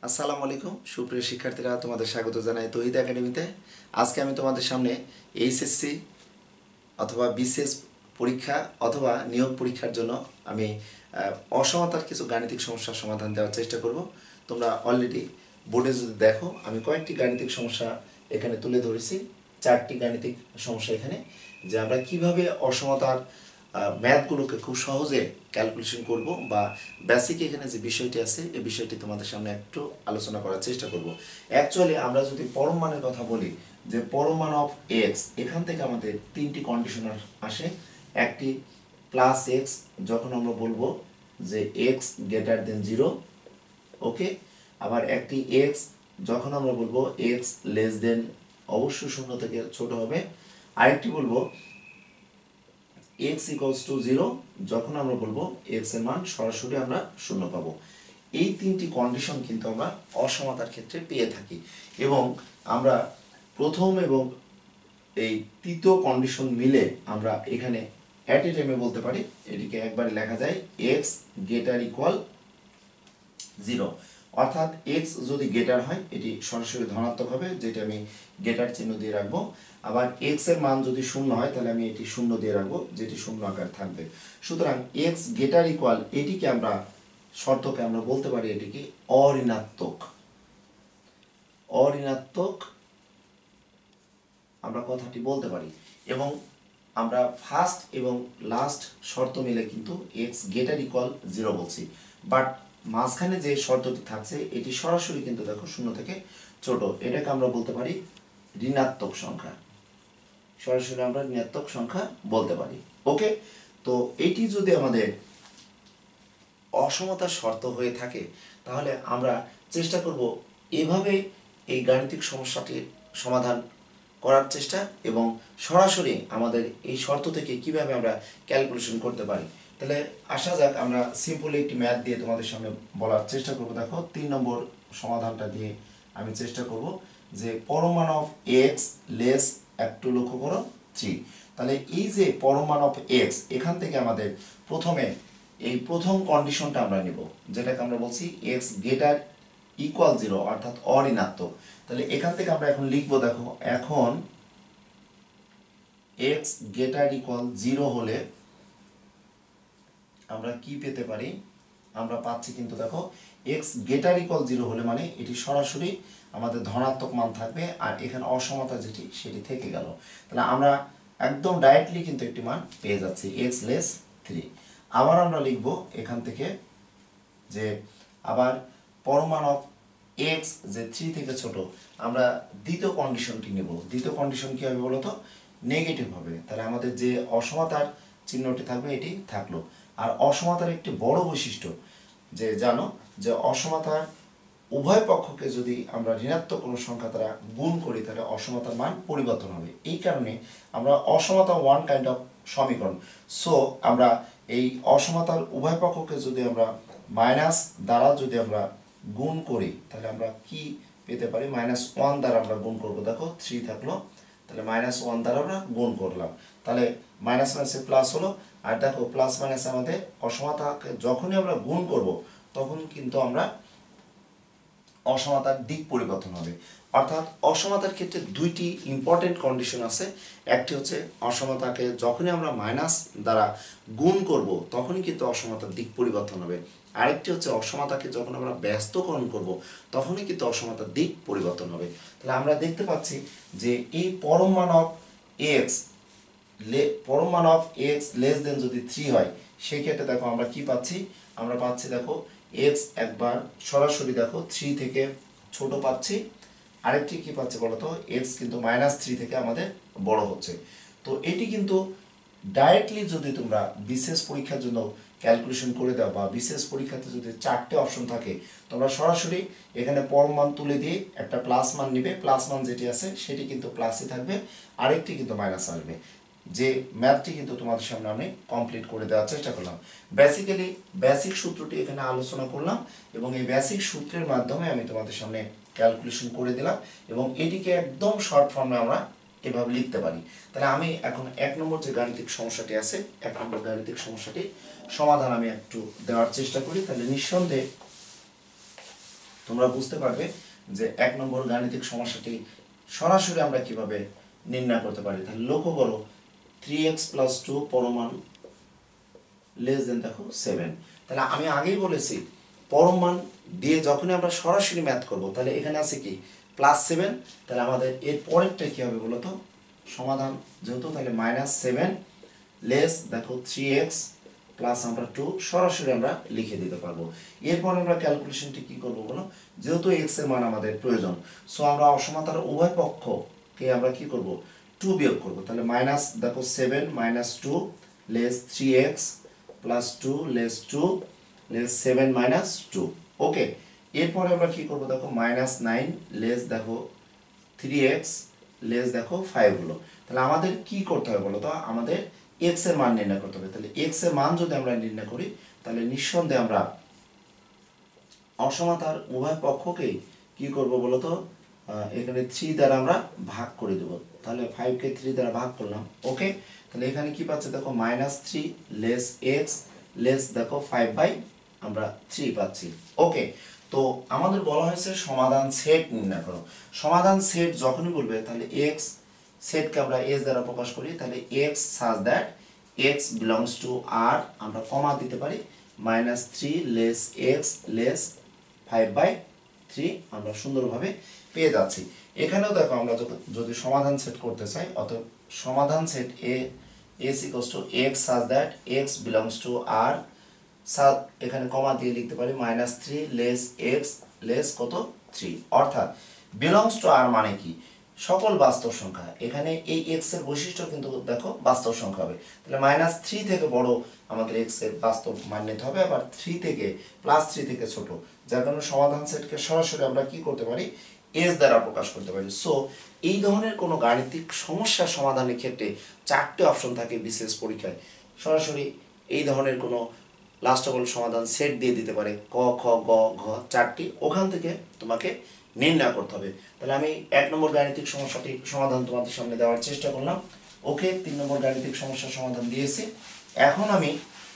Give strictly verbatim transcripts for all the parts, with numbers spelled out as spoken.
আসসালামু আলাইকুম সুপ্রিয় শিক্ষার্থীরা, তোমাদের স্বাগত জানাই তৌহিদ একাডেমিতে। আজকে আমি তোমাদের সামনে এইচএসসি অথবা বিসিএস পরীক্ষা অথবা নিয়োগ পরীক্ষার জন্য আমি অসমতার কিছু গাণিতিক সমস্যার সমাধান দেওয়ার চেষ্টা করব। তোমরা অলরেডি বোর্ডে যদি দেখো, আমি কয়েকটি গাণিতিক সমস্যা এখানে তুলে ধরেছি, চারটি গাণিতিক সমস্যা এখানে, যে আমরা কিভাবে অসমতার ম্যাথগুলোকে খুব সহজে ক্যালকুলেশন করব বা বেসিক এখানে যে বিষয়টি আছে এই বিষয়টি তোমাদের সামনে একটু আলোচনা করার চেষ্টা করব। অ্যাকচুয়ালি আমরা যদি পরম মানের কথা বলি, যে পরম মান অফ এক্স, এখান থেকে আমাদের তিনটি কন্ডিশনার আসে। একটি প্লাস এক্স, যখন আমরা বলবো যে x greater than zero, okay. আবার একটি এক্স যখন আমরা বলবো এক্স লেস দেন, অবশ্যই শূন্য থেকে ছোট হবে। আরেকটি বলবো এক্স ইকুয়ালস টু জিরো, যখন আমরা বলবো এক্স এর মান সরাসরি আমরা শূন্য পাবো। এই তিনটি কন্ডিশন কিন্তু আমরা অসমতার ক্ষেত্রে পেয়ে থাকি, এবং আমরা প্রথম এবং এই তৃতীয় কন্ডিশন মিলে আমরা এখানে অ্যাট এ টাইমে বলতে পারি, এটিকে একবারে লেখা যায় এক্স গ্রেটার ইকুয়াল জিরো। অর্থাৎ এক্স যদি গ্রেটার হয় এটি সরাসরি ধনাত্মক হবে, যেটা আমি গ্রেটার চিহ্ন দিয়ে রাখবো। আবার এক্স এর মান যদি শূন্য হয় তাহলে আমি এটি শূন্য দিয়ে রাখবো, যেটি শূন্য আকার থাকবে। সুতরাং এক্স গ্রেটার ইকুয়াল, এটিকে আমরা শর্তকে আমরা বলতে পারি এটিকে অঋণাত্মক। অঋণাত্মক আমরা কথাটি বলতে পারি, এবং আমরা ফার্স্ট এবং লাস্ট শর্ত মিলে কিন্তু এক্স গ্রেটার ইকুয়াল জিরো বলছি। বাট মাঝখানে যে শর্তটি থাকছে এটি সরাসরি কিন্তু দেখো শূন্য থেকে ছোট, এটাকে আমরা বলতে পারি ঋণাত্মক সংখ্যা। সরাসরি আমরা ঋণাত্মক সংখ্যা বলতে পারি, ওকে। তো এটি যদি আমাদের অসমতার শর্ত হয়ে থাকে তাহলে আমরা চেষ্টা করব এভাবে এই গাণিতিক সমস্যাটির সমাধান করার চেষ্টা, এবং সরাসরি আমাদের এই শর্ত থেকে কিভাবে আমরা ক্যালকুলেশন করতে পারি। তাহলে আসা যাক, আমরা সিম্পলি একটি ম্যাথ দিয়ে তোমাদের সামনে বলার চেষ্টা করব। দেখো তিন নম্বর সমাধানটা দিয়ে আমি চেষ্টা করব যে পরম মান অফ এক্স লেস, একটু লক্ষ্য করো থ্রি। তাহলে এই যে পরম মান অফ এক্স, এখান থেকে আমাদের প্রথমে এই প্রথম কন্ডিশনটা আমরা নিব, যেটাকে আমরা বলছি এক্স গ্রেটার ইকুয়াল জিরো, অর্থাৎ অঋণাত্মক। তাহলে এখান থেকে আমরা এখন লিখবো, দেখো এখন এক্স গ্রেটার ইকুয়াল জিরো হলে আমরা কি পেতে পারি, আমরা পাচ্ছি কিন্তু দেখো এক্স গ্রেটার ইকুয়াল জিরো হলে মানে এটি সরাসরি আমাদের ধনাত্মক মান থাকবে, আর এখানে অসমতা যেটি সেটি থেকে গেল। তাহলে আমরা একদম ডাইরেক্টলি কিন্তু একটি মান পেয়ে যাচ্ছি এক্স লেস থ্রি। আবার আমরা লিখবো এখান থেকে যে আবার পরম মান অফ এক্স যে থ্রি থেকে ছোট, আমরা দ্বিতীয় কন্ডিশনটি নেব। দ্বিতীয় কন্ডিশন কি হবে বলতো, নেগেটিভ হবে। তাহলে আমাদের যে অসমতার চিহ্নটি থাকবে এটি থাকলো। আর অসমতার একটি বড় বৈশিষ্ট্য যে জানো, যে অসমতার উভয় পক্ষকে যদি আমরা ঋণাত্মক কোনো সংখ্যা দ্বারা গুণ করি তাহলে অসমতার মান পরিবর্তন হবে। এই কারণে আমরা অসমতা ওয়ান কাইন্ড অফ সমীকরণ। সো আমরা এই অসমতার উভয় পক্ষকে যদি আমরা মাইনাস দ্বারা যদি আমরা গুণ করি তাহলে আমরা কি পেতে পারি, মাইনাস ওয়ান দ্বারা আমরা গুণ করবো। দেখো থ্রি থাকলো, তাহলে মাইনাস ওয়ান দ্বারা আমরা গুণ করলাম, তাহলে মাইনাস মাইনাসে প্লাস হলো। আর দেখো প্লাস মাইনাস আমাদের অসমতাকে যখনই আমরা গুণ করব তখন কিন্তু আমরা অসমতার দিক পরিবর্তন হবে। অর্থাৎ অসমতার ক্ষেত্রে দুইটি ইম্পর্টেন্ট কন্ডিশন আছে। একটি হচ্ছে অসমতাকে যখনই আমরা মাইনাস দ্বারা গুণ করব তখনই কিন্তু অসমতার দিক পরিবর্তন হবে। আরেকটি হচ্ছে অসমতাকে যখন আমরা ব্যস্তকরণ করব তখনই কিন্তু অসমতার দিক পরিবর্তন হবে। তাহলে আমরা দেখতে পাচ্ছি যে এই পরম মান অফ এক্স পরম মান অফ এক্স লেস দেন যদি থ্রি হয়, সেই ক্ষেত্রে দেখো আমরা কি পাচ্ছি, আমরা পাচ্ছি দেখো এক্স একবার সরাসরি দেখো থ্রি থেকে ছোট পাচ্ছি। আরেকটি কি পাচ্ছে বলতো, এক্স কিন্তু মাইনাস থ্রি থেকে আমাদের বড় হচ্ছে। তো এটি কিন্তু ডাইরেক্টলি যদি তোমরা বিশেষ পরীক্ষার জন্য ক্যালকুলেশন করে দাও, বা বিশেষ পরীক্ষাতে যদি চারটে অপশন থাকে তোমরা সরাসরি এখানে পরম মান তুলে দিয়ে একটা প্লাস মান নিবে, প্লাস মান যেটি আছে সেটি কিন্তু প্লাসই থাকবে, আরেকটি কিন্তু মাইনাস আসবে। যে ম্যাথটি কিন্তু তোমাদের সামনে আমি কমপ্লিট করে দেওয়ার চেষ্টা করলাম। বেসিক্যালি বেসিক সূত্রটি এখানে আলোচনা করলাম, এবং এই বেসিক সূত্রের মাধ্যমে আমি তোমাদের সামনে ক্যালকুলেশন করে দিলাম, এবং এটিকে একদম শর্ট ফর্মে আমরা এভাবে লিখতে পারি। তাহলে আমি এখন এক নম্বর যে গাণিতিক সমস্যাটি আছে, এক নম্বর গাণিতিক সমস্যাটি সমাধান আমি একটু দেওয়ার চেষ্টা করি। তাহলে নিঃসন্দেহে তোমরা বুঝতে পারবে যে এক নম্বর গাণিতিক সমস্যাটি সরাসরি আমরা কিভাবে নির্ণয় করতে পারি। তাহলে লক্ষ্য করো থ্রি এক্স প্লাস টু পরমান লেস দেন দেখো সেভেন। তাহলে আমি আগেই বলেছি পরম মান দিয়ে যখনই আমরা সরাসরি ম্যাথ করব তাহলে এখানে আছে কি প্লাস সেভেন, তাহলে আমাদের এর পরেরটা কী হবে বলো তো সমাধান যেহেতু, তাহলে মাইনাস সেভেন লেস দেখো থ্রি এক্স প্লাস আমরা টু সরাসরি আমরা লিখে দিতে পারবো। এরপর আমরা ক্যালকুলেশনটি কী করবো বলো, যেহেতু এক্স এর মান আমাদের প্রয়োজন, সো আমরা অসমতার উভয় পক্ষকে আমরা কি করব টু বিয়োগ করবো। তাহলে মাইনাস দেখো seven minus two less three x plus two less two less seven minus two. Okay, এরপরে আমরা কি করবো দেখো মাইনাস নাইন লেস দেখো থ্রি এক্স লেস দেখো ফাইভ হলো। তাহলে আমাদের কি করতে হবে বলো তো, আমাদের এক্স এর মান নির্ণয় করতে হবে। তাহলে এক্স এর মান যদি আমরা নির্ণয় করি তাহলে নিঃসন্দেহে আমরা অসমতার উভয় পক্ষকেই কি করব বলো তো, এখানে থ্রি দ্বারা আমরা ভাগ করে দেবো। তাহলে ফাইভকে থ্রি দ্বারা ভাগ করলাম। ওকে, তাহলে এখানে কি পাচ্ছে দেখো minus three less x less দেখো ফাইভ বাই আমরা থ্রি পাচ্ছি। ওকে, তো আমাদের বলা হয়েছে সমাধান সেট নির্ণয় করো। সমাধান সেট যখনই বলবে তাহলে এক্স সেটকে আমরা এস দ্বারা প্রকাশ করি। তাহলে x such that x belongs to R আমরা কমা দিতে পারি minus three less x less five by three আমরা সুন্দরভাবে পেয়ে যাচ্ছি। এখানেও দেখো আমরা যদি সমাধান সেট করতে চাই, অতএব সমাধান সেট এ S equals to x such that x belongs to R, এখানে কমা দিয়ে লিখতে পারি minus three less x less কত থ্রি, অর্থাৎ বিলংস টু আর মানে কি সকল বাস্তব সংখ্যা। এখানে এই এক্স এর বৈশিষ্ট্য কিন্তু দেখো বাস্তব সংখ্যা হবে। তাহলে মাইনাস থ্রি থেকে বড় আমাদের এক্স এর বাস্তব মান নিতে হবে, আবার থ্রি থেকে প্লাস থ্রি থেকে ছোট, যার কারণে সমাধান সেটকে সরাসরি আমরা কি করতে পারি এস দ্বারা প্রকাশ করতে পারি। সো এই ধরনের কোনো গাণিতিক সমস্যা সমাধানের ক্ষেত্রে চারটে অপশন থাকে বিশেষ পরীক্ষায়, সরাসরি এই ধরনের কোনো লাস্ট অফ অল সমাধান সেট দিয়ে দিতে পারে ক খ গ ঘ চারটি, ওখান থেকে তোমাকে নির্ণয় করতে হবে। তাহলে আমি এক নম্বর গাণিতিক সমস্যাটি সমাধান তোমাদের সামনে দেওয়ার চেষ্টা করলাম। ওকে, তিন নম্বর গাণিতিক সমস্যার সমাধান দিয়েছি। এখন আমি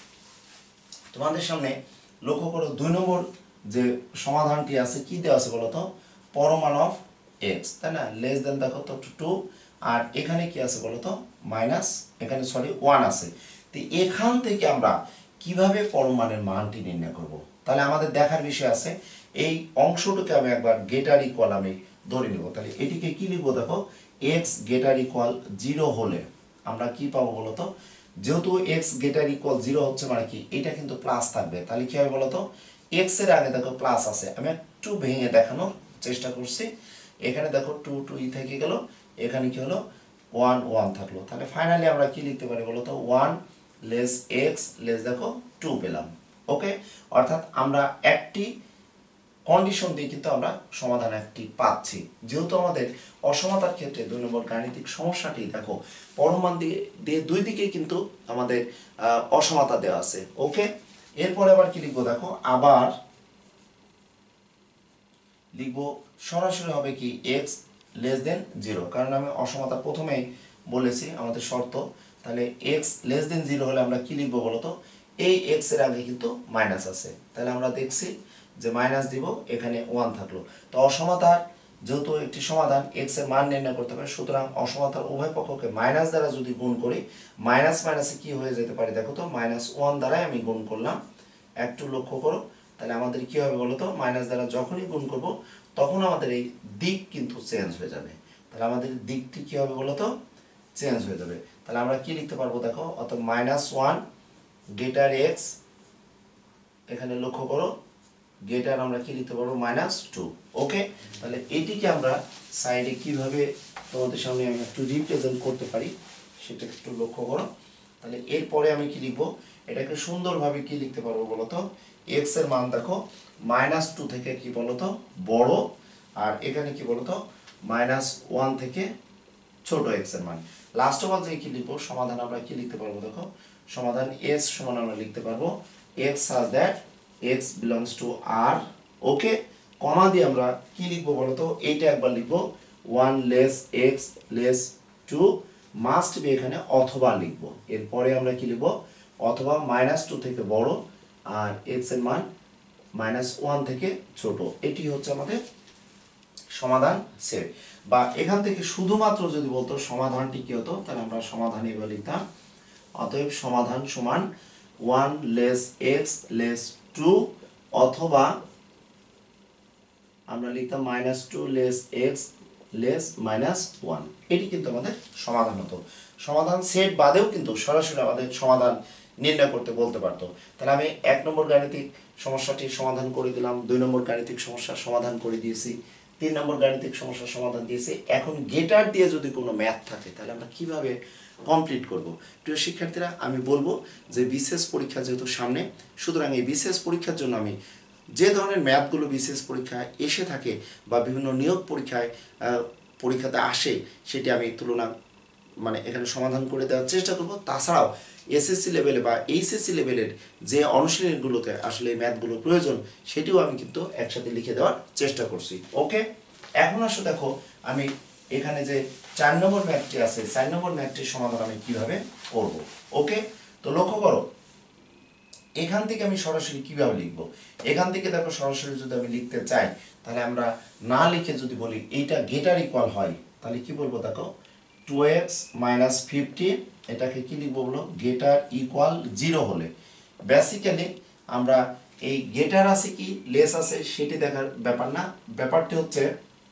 তোমাদের সামনে লক্ষ্য করো দুই নম্বর যে সমাধানটি আছে কি দেওয়া আছে বলতো পরমান অফ এক্স, তাই না, লেস দেন দেখো তো টু, আর এখানে কি আছে বলতো মাইনাস, এখানে সরি ওয়ান আছে। তো এখান থেকে আমরা কিভাবে পরমাণের মানটি নির্ণয় করব, তাহলে আমাদের দেখার বিষয় আছে। এই অংশটুকে আমি একবার গেটার ইকুয়াল আমি ধরে নেব। তাহলে এটিকে কি লিখবো দেখো এক্স গেটার ইকুয়াল জিরো হলে আমরা কি পাবো বলতো, যেহেতু এক্স গেটার ইকুয়াল জিরো হচ্ছে মানে কি এটা কিন্তু প্লাস থাকবে। তাহলে কি হবে বলতো এক্স এর আগে দেখো প্লাস আছে, আমি একটু ভেঙে দেখানোর চেষ্টা করছি। এখানে দেখো টু টু ই থেকে গেল, এখানে কি হলো ওয়ান ওয়ান থাকলো। তাহলে ফাইনালি আমরা কি লিখতে পারি বলতো ওয়ান লেস এক্স লেস দেখো টু পেলাম। ওকে, অর্থাৎ আমরা একটি কন্ডিশন দিয়ে কিন্তু আমরা সমাধান একটি পাচ্ছি। যেহেতু আমাদের অসমতার ক্ষেত্রে দুই নম্বর গাণিতিক সমস্যাটি দেখো পরমান দিয়ে দিয়ে দুই দিকে কিন্তু আমাদের অসমতা দেওয়া আছে। ওকে, এরপরে আবার কি লিখবো দেখো আবার লিখবো সরাসরি হবে কি এক্স লেস দেন জিরো, কারণ আমি অসমতা প্রথমেই বলেছি আমাদের শর্ত। তাহলে এক্স লেস দেন জিরো হলে আমরা কি লিখবো বলতো এই এক্স এর আগে কিন্তু মাইনাস আছে, তাহলে আমরা দেখছি যে মাইনাস দিব, এখানে ওয়ান থাকলো। তো অসমতার যেহেতু একটি সমাধান এক্স এর মান নির্ণয় করতে পারে, সুতরাং অসমতার উভয় পক্ষকে মাইনাস দ্বারা যদি গুণ করি মাইনাস মাইনাসে কি হয়ে যেতে পারে দেখো তো মাইনাস ওয়ান দ্বারাই আমি গুণ করলাম, একটু লক্ষ্য করো। তাহলে আমাদের কি হবে বলতো মাইনাস দ্বারা যখনই গুণ করব তখন আমাদের এই দিক কিন্তু চেঞ্জ হয়ে যাবে। তাহলে আমাদের দিকটি কি হবে বলতো চেঞ্জ হয়ে যাবে। তাহলে আমরা কি লিখতে পারবো দেখো অর্থাৎ মাইনাস ওয়ান গেটার এক্স, এখানে লক্ষ্য করো গেটার আমরা কি লিখতে পারবো মাইনাস টু। ওকে, তাহলে এটিকে আমরা সাইডে কিভাবে তোমাদের সামনে আমি একটু রিপ্রেজেন্ট করতে পারি সেটা একটু লক্ষ্য করো। তাহলে এরপরে আমি কি লিখবো এটাকে সুন্দরভাবে কি লিখতে পারবো বলতো এক্স এর মান দেখো মাইনাস টু থেকে কি বলতো বড়, আর এখানে কি বলতো মাইনাস ওয়ান থেকে ছোট এক্স এর মান। লাস্ট অফ অল যে কি লিখবো সমাধান আমরা কি লিখতে পারবো দেখো সমাধান এস সমান আমরা লিখতে পারবো x such that x belongs to R. Okay, কমা দিয়ে আমরা কি লিখবো বলতো এইটা একবার লিখবো one less x less two, must be এখানে অথবা লিখবো। এরপরে আমরা কি লিখবো অথবা মাইনাস টু থেকে বড় আর এক্স এর মান মাইনাস ওয়ান থেকে ছোট, এটি হচ্ছে আমাদের সমাধান সেট। বা এখান থেকে শুধুমাত্র যদি বলতো সমাধানটি কি হতো, তাহলে আমরা সমাধান এবার লিখতাম অতএব সমাধান সমান one less x less two, অথবা আমরা লিখতাম minus two less x less minus one. এটি কিন্তু আমাদের সমাধান হতো। সমাধান সেট বাদেও কিন্তু সরাসরি আমাদের সমাধান নির্ণয় করতে বলতে পারতো। তাহলে আমি এক নম্বর গাণিতিক সমস্যাটি সমাধান করে দিলাম, দুই নম্বর গাণিতিক সমস্যার সমাধান করে দিয়েছি, তিন নম্বর গাণিতিক সমস্যার সমাধান দিয়েছি। এখন গেটার দিয়ে যদি কোনো ম্যাথ থাকে তাহলে আমরা কিভাবে কমপ্লিট করব? প্রিয় শিক্ষার্থীরা, আমি বলবো যে বিশেষ পরীক্ষা যেহেতু সামনে, সুতরাং এই বিশেষ পরীক্ষার জন্য আমি যে ধরনের ম্যাথগুলো বিশেষ পরীক্ষায় এসে থাকে বা বিভিন্ন নিয়োগ পরীক্ষায় পরীক্ষাতে আসে সেটি আমি তুলনা মানে এখানে সমাধান করে দেওয়ার চেষ্টা করব। তাছাড়াও এসএসসি লেভেলে বা এইচএসসি লেভেলের যে অনুশীলনীগুলোতে আসলে এই ম্যাথগুলো প্রয়োজন সেটিও আমি কিন্তু একসাথে লিখে দেওয়ার চেষ্টা করছি। ওকে, এখন আসলে দেখো আমি এখানে যে চার নম্বর ম্যাথটি আছে, চার নম্বর ম্যাথটির সমাধান আমি কিভাবে করব। ওকে, তো লক্ষ্য করো এখান থেকে আমি সরাসরি কিভাবে লিখবো। এখান থেকে দেখো সরাসরি যদি আমি লিখতে চাই তাহলে আমরা না লিখে যদি বলি এইটা গেটার ইকুয়াল হয়, তাহলে কি বলবো দেখো টু এক্স মাইনাস ফিফটি, এটাকে কি লিখবো বলো, গেটার ইকুয়াল জিরো হলে বেসিক্যালি আমরা এই গেটার আছে কি লেস আছে সেটি দেখার ব্যাপার না, ব্যাপারটি হচ্ছে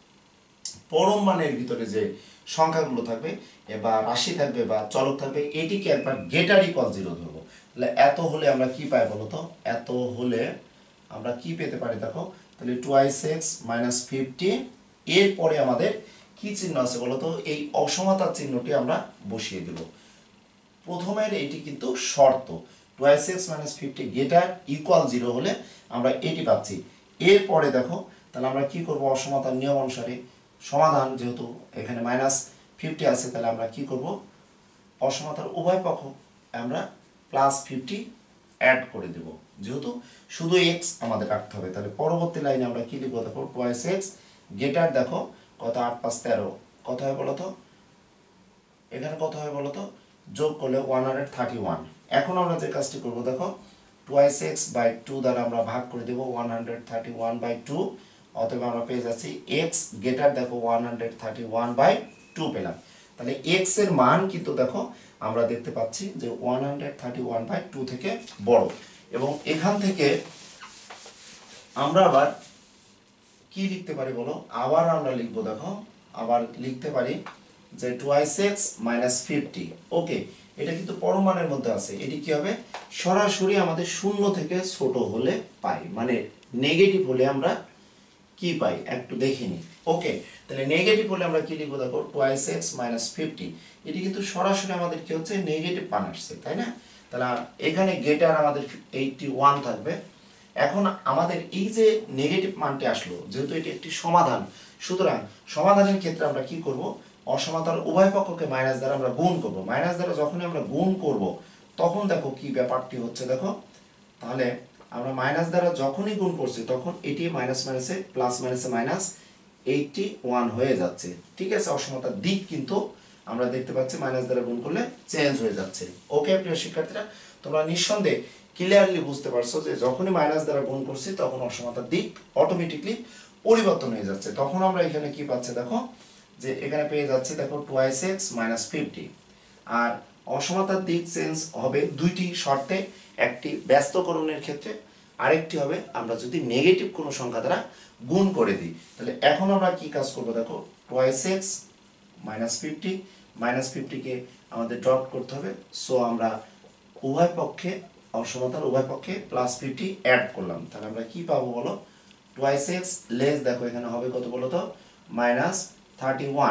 পরম মানের ভিতরে যে সংখ্যাগুলো থাকবে বা রাশি থাকবে বা চলক থাকবে এটিকে একবার গেটার ইকুয়াল জিরো ধরবো। তাহলে এত হলে আমরা কি পাই বলো তো, এত হলে আমরা কি পেতে পারি দেখো, তাহলে টুয়াইস এক্স মাইনাস ফিফটি, এরপরে আমাদের কি চিহ্ন আছে বলো তো, এই অসমতার চিহ্নটি আমরা বসিয়ে দেব। প্রথমের এটি কিন্তু শর্ত, twice x minus fifty greater equal zero হলে আমরা এটি পাচ্ছি। এরপরে দেখো তাহলে আমরা কি করব, অসমতার নিয়ম অনুসারে সমাধান যেহেতু এখানে মাইনাস ফিফটি আছে তাহলে আমরা কি করব, অসমতার উভয় পক্ষ আমরা প্লাস ফিফটি অ্যাড করে দেব, যেহেতু শুধু এক্স আমাদের রাখতে হবে। তাহলে পরবর্তী লাইনে আমরা কি লিখবো দেখো, টুয়াইস এক্স গেটার দেখো কত, আট পাঁচ তেরো, কত হয় বলো তো, এখানে কত হয় বলো তো, যোগ করলে ওয়ান হান্ড্রেড থার্টি ওয়ান। এখন আমরা যে কাজটি করবো দেখো টুয়াইস এক্স বাই টু দ্বারা আমরা ভাগ করে দেবো one hundred thirty one by two, অতএব আমরা পেয়ে যাচ্ছি এক্স গেটার দেখো one hundred thirty one by two পেলাম। তাহলে এক্স এর মান কিন্তু দেখো আমরা দেখতে পাচ্ছি যে one hundred thirty one by two থেকে বড়। এবং এখান থেকে আমরা আবার কি লিখতে পারি বলো, আবার আমরা লিখবো দেখো, আবার লিখতে পারি যে twice x minus fifty. Okay, এটা কিন্তু পরমাণের মধ্যে আছে, এটি কি হবে সরাসরি আমাদের শূন্য থেকে ছোট হলে পাই, মানে নেগেটিভ হলে আমরা কি পাই একটু দেখে নিই। ওকে, তাহলে নেগেটিভ হলে আমরা কি লিখবো দেখো টুয়াইস এক্স মাইনাস ফিফটি, এটি কিন্তু সরাসরি আমাদের কি হচ্ছে নেগেটিভ মান আসছে, তাই না? তাহলে এখানে গেটার আমাদের এইটটি ওয়ান থাকবে। এখন আমাদের এই যে নেগেটিভ মানটি আসলো, যেহেতু এটি একটি সমাধান, সুতরাং সমাধানের ক্ষেত্রে আমরা কি করব, অসমাতার উভয় পক্ষকে মাইনাস দ্বারা আমরা গুণ করব। মাইনাস দ্বারা যখনই আমরা গুণ করব তখন দেখো কি ব্যাপারটি হচ্ছে দেখো, তাহলে আমরা মাইনাস দ্বারা যখনই গুণ করছি তখন এটি মাইনাস মাইনাসে প্লাস মাইনাসে মাইনাস এইটটি ওয়ান হয়ে যাচ্ছে, ঠিক আছে? অসমতার দিক কিন্তু আমরা দেখতে পাচ্ছি মাইনাস দ্বারা গুণ করলে চেঞ্জ হয়ে যাচ্ছে। ওকে প্রিয় শিক্ষার্থীরা, তোমরা নিঃসন্দেহে ক্লিয়ারলি বুঝতে পারছো যে যখনই মাইনাস দ্বারা গুণ করছি তখন অসমতার দিক অটোমেটিকলি পরিবর্তন হয়ে যাচ্ছে। তখন আমরা এখানে কি পাচ্ছি দেখো, যে এখানে পেয়ে যাচ্ছে দেখো টুয়াইস এক্স মাইনাস ফিফটি। আর অসমতার দিক চেঞ্জ হবে দুইটি শর্তে, একটি ব্যস্তকরণের ক্ষেত্রে, আরেকটি হবে আমরা যদি নেগেটিভ কোনো সংখ্যা দ্বারা গুণ করে দিই। তাহলে এখন আমরা কি কাজ করবো দেখো, twice x minus fifty minus ফিফটিকে আমাদের ডট করতে হবে। সো আমরা উভয় পক্ষে অসমতার উভয় পক্ষে প্লাস ফিফটি অ্যাড করলাম, তাহলে আমরা কি পাবো বলো, টুয়াইস এক্স লেস দেখো এখানে হবে কত বলো তো, মাইনাস থার্টি ওয়ান।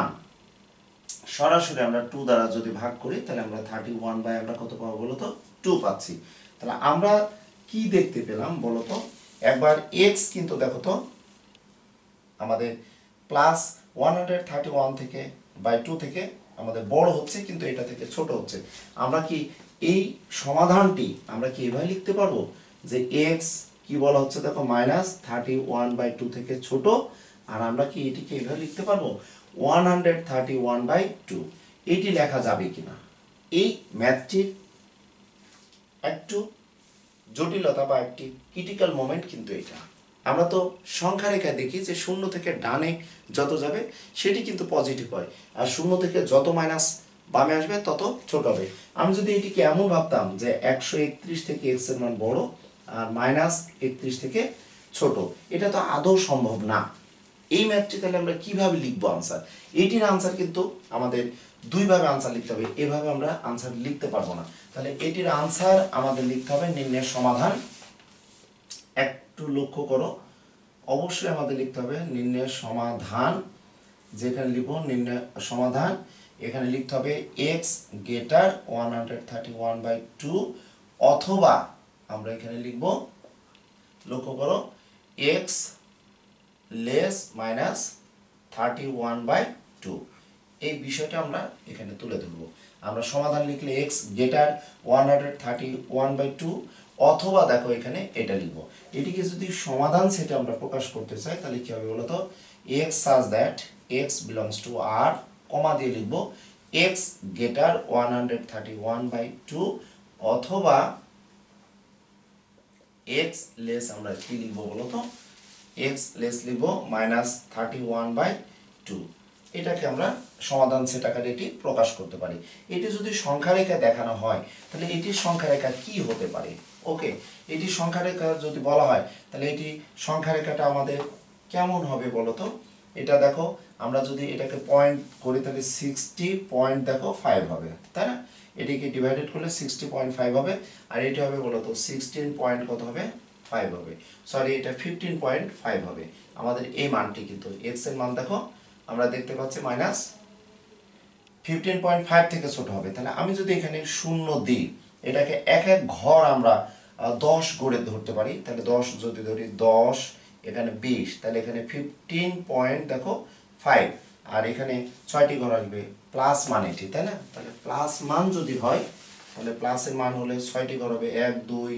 সরাসরি আমরা টু দ্বারা যদি ভাগ করি তাহলে আমরা থার্টি ওয়ান বাই আমরা কত পাবো বলো তো, টু পাচ্ছি। তাহলে আমরা কি দেখতে পেলাম বলো তো, একবার এক্স কিন্তু দেখো তো আমাদের plus one hundred thirty one থেকে বাই টু থেকে আমাদের বড় হচ্ছে, কিন্তু এটা থেকে ছোট হচ্ছে। আমরা কি এই সমাধানটি আমরা কি এভাবে লিখতে পারবো যে এক্স কি বলা হচ্ছে দেখো minus thirty one by two থেকে ছোট, আর আমরা কি এটিকে এভাবে লিখতে পারবো one hundred thirty one by two. এটি লেখা যাবে কিনা, এই ম্যাথটির একটু জটিলতা বা একটি ক্রিটিক্যাল মোমেন্ট কিন্তু এটা। আমরা তো সংখ্যা রেখায় দেখি যে শূন্য থেকে ডানে যত যাবে সেটি কিন্তু পজিটিভ হয়, আর শূন্য থেকে যত মাইনাস বামে আসবে তত ছোট হবে। আমি যদি এটিকে এমন ভাবতাম যে একশো একত্রিশ থেকে এক্স এর মান বড় আর মাইনাস একত্রিশ থেকে ছোট, এটা তো আদৌ সম্ভব না। এই ম্যাথটি তাহলে আমরা কিভাবে লিখবো আনসার? এটির আনসার কিন্তু আমাদের দুইভাবে আনসার লিখতে হবে, এভাবে আমরা আনসার লিখতে পারবো না। তাহলে এটির আনসার আমাদের লিখতে হবে নিম্নের সমাধান। একটু লক্ষ্য করো, অবশ্যই আমাদের লিখতে হবে নিম্নের সমাধান। যেখানে লিখবো নিম্নের সমাধান, এখানে লিখতে হবে x greater one hundred thirty one by two, অথবা আমরা এখানে লিখব, লক্ষ্য করো, x less minus thirty one by two. এই বিষয়টা আমরা এখানে তুলে ধরবো। আমরা সমাধান লিখলে x greater one hundred thirty one by two, অথবা দেখো এখানে এটা লিখবো। এটিকে যদি সমাধান সেটা আমরা প্রকাশ করতে চাই তাহলে কি হবে বলতো, x such that x belongs to R, কমা দিয়ে লিখবো x greater one hundred thirty one by two, অথবা এক্স লেস আমরা কি লিখবো বলতো, এক্স লেস লিখবো minus thirty one by two. এটাকে আমরা সমাধান সেট আকারে এটি প্রকাশ করতে পারি। এটি যদি সংখ্যা রেখা দেখানো হয় তাহলে এটির সংখ্যা রেখা কি হতে পারে? ওকে, এটি সংখ্যা রেখা যদি বলা হয় তাহলে এটি সংখ্যা রেখাটা আমাদের কেমন হবে বলতো? এটা দেখো, আমরা যদি এটাকে পয়েন্ট করি তাহলে সিক্সটি পয়েন্ট দেখো ফাইভ হবে, তাই না? এটিকে ডিভাইডেড করলে সিক্সটি পয়েন্ট ফাইভ হবে, আর এটি হবে বলতো সিক্সটিন পয়েন্ট কত হবে, ফাইভ হবে। সরি, এটা ফিফটিন পয়েন্ট ফাইভ হবে। আমাদের এই মানটি কিন্তু এক্স এর মান দেখো আমরা দেখতে পাচ্ছি মাইনাস ফিফটিন পয়েন্ট ফাইভ থেকে ছোট হবে। তাহলে আমি যদি এখানে শূন্য দিই, এটাকে এক এক ঘর আমরা দশ গড়ে ধরতে পারি। তাহলে দশ যদি ধরি, দশ এখানে বিশ, তাহলে এখানে ফিফটিন পয়েন্ট দেখো ফাইভ, আর এখানে ছয়টি ঘর আসবে প্লাস মান এটি, তাই না? তাহলে প্লাস মান যদি হয় তাহলে প্লাসের মান হলে ছয়টি ঘর হবে, এক দুই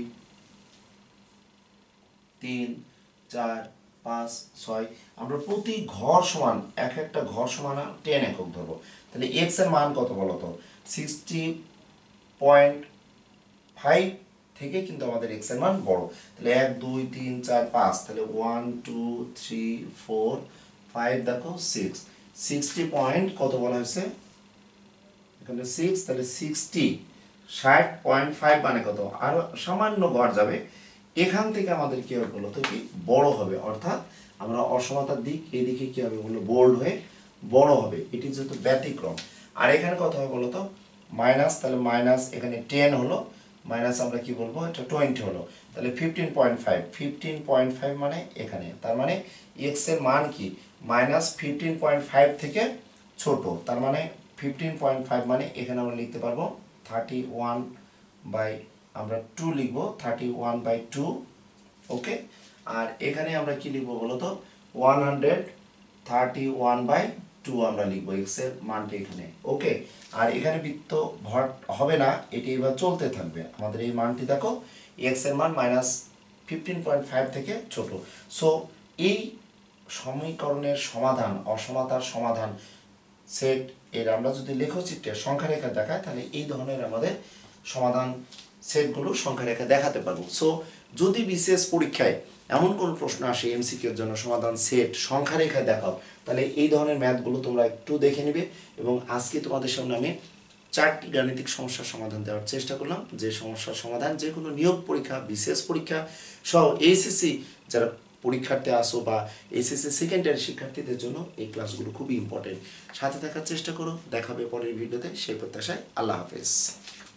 তিন চার পাঁচ ছয়। আমরা প্রতি ঘর সমান এক একটা ঘর সমান টেন একক ধরবো। তাহলে এক্স এর মান কত বলতো, সিক্সটি পয়েন্ট ফাইভ থেকে কিন্তু আমাদের এক্স এর মান বড়। তাহলে এক দুই তিন চার পাঁচ, তাহলে one two three four five দেখো সিক্স, সিক্সটি পয়েন্ট কত বলা হয়েছে এখানে সিক্স, তাহলে সিক্সটি ষাট পয়েন্ট ফাইভ মানে কত, আরো সামান্য ঘর যাবে। এখান থেকে আমাদের কি হবে বলতো, কি বড় হবে, অর্থাৎ আমরা অসমতার দিক এদিকে কি হবে বলো, বোল্ড হয়ে বড় হবে। এটি যেহেতু ব্যতিক্রম। আর এখানে কত হবে বলতো, মাইনাস, তাহলে মাইনাস এখানে টেন হলো, মাইনাস আমরা কি বলবো, এটা টোয়েন্টি হলো। তাহলে fifteen point five, fifteen point five মানে এখানে, তার মানে এক্স এর মান কি মাইনাস ফিফটিন পয়েন্ট ফাইভ থেকে ছোট। তার মানে ফিফটিন পয়েন্ট ফাইভ মানে এখানে আমরা লিখতে পারবো থার্টি ওয়ান বাই, আমরা টু লিখবো thirty one by two. Okay, আর এখানে আমরা কি লিখবো বলতো, one hundred thirty one by two আমরা লিখবো এক্স এর মানটি এখানে। ওকে, আর এখানে বৃত্ত ভর হবে না, এটি এবার চলতে থাকবে। আমাদের এই মানটি দেখো এক্স এর মান মাইনাস ফিফটিন পয়েন্ট ফাইভ থেকে ছোট। সো এই সমীকরণের সমাধান, অসমতার সমাধান সেট এর আমরা যদি লেখচিত্রে সংখ্যা রেখা দেখায় তাহলে এই ধরনের আমাদের সমাধান সেটগুলো সংখ্যা রেখা দেখাতে পারবো। সো যদি বিশেষ পরীক্ষায় এমন কোনো প্রশ্ন আসে এমসিকিউর জন্য সমাধান সেট সংখ্যা রেখায় দেখাও, তাহলে এই ধরনের ম্যাথগুলো তোমরা একটু দেখে নিবে। এবং আজকে তোমাদের সামনে আমি চারটি গাণিতিক সমস্যার সমাধান দেওয়ার চেষ্টা করলাম, যে সমস্যার সমাধান যে কোনো নিয়োগ পরীক্ষা, বিশেষ পরীক্ষা সহ এইচএসসি যারা পরীক্ষার্থী আসো বা এইচএসসি সেকেন্ড ইয়ারের শিক্ষার্থীদের জন্য এই ক্লাসগুলো খুবই ইম্পর্টেন্ট। সাথে থাকার চেষ্টা করো, দেখাবে পরের ভিডিওতে। সেই প্রত্যাশায় আল্লাহ হাফেজ।